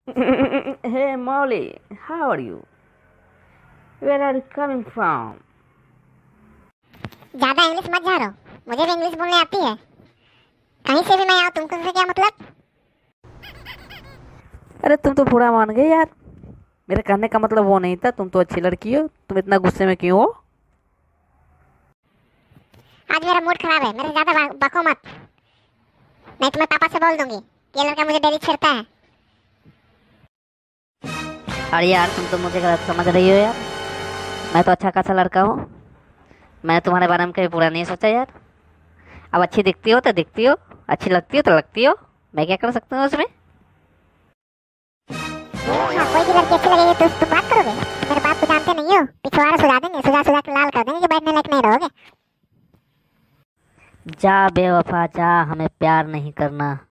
Hey Molly, how are you? Where are you coming from? ज्यादा English मत झाड़ो। मुझे भी इंग्लिश बोलने आती है। कहीं से भी मैं आऊँ, तुमको से क्या मतलब? अरे तुम तो पूरा मान गए यार। मेरे कहने का मतलब वो नहीं था, तुम तो अच्छी लड़की हो, तुम इतना गुस्से में क्यों हो? आज मेरा मूड खराब है, मेरे से ज्यादा बको मत, नहीं तो मैं पापा से बोल दूंगी कि ये लड़का मुझे डेली छेड़ता है। अरे यार तुम तो मुझे गलत समझ रही हो यार। मैं तो अच्छा खासा लड़का हूँ। मैं तुम्हारे बारे में कभी बुरा नहीं सोचा यार। अब अच्छी दिखती हो तो दिखती हो, अच्छी लगती हो तो लगती हो। मैं क्या कर सकता हूँ उसमें? हाँ, कोई भी लड़की अच्छी लगेगी तो तुम बात करोगे? मेरे बाप को जानते नहीं हो, पिछवाड़ा सुझा देंगे, सुझा सुझा के लाल कर देंगे कि बैठने लायक नहीं रहोगे। जा बेवफा जा, हमें प्यार नहीं करना।